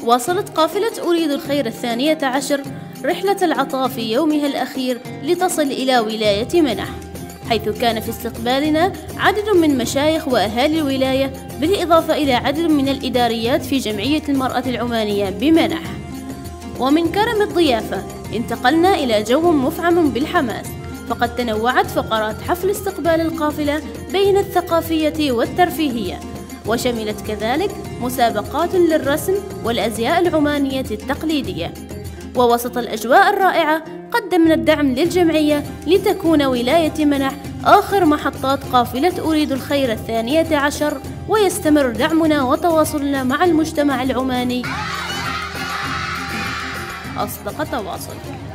واصلت قافلة أريد الخير 12 رحلة العطاء في يومها الأخير لتصل إلى ولاية منح، حيث كان في استقبالنا عدد من مشايخ وأهالي الولاية، بالإضافة إلى عدد من الإداريات في جمعية المرأة العمانية بمنح. ومن كرم الضيافة انتقلنا إلى جو مفعم بالحماس، فقد تنوعت فقرات حفل استقبال القافلة بين الثقافية والترفيهية، وشملت كذلك مسابقات للرسم والأزياء العمانية التقليدية. ووسط الأجواء الرائعة قدمنا الدعم للجمعية لتكون ولاية منح آخر محطات قافلة أريد الخير 12، ويستمر دعمنا وتواصلنا مع المجتمع العماني أصدق تواصل.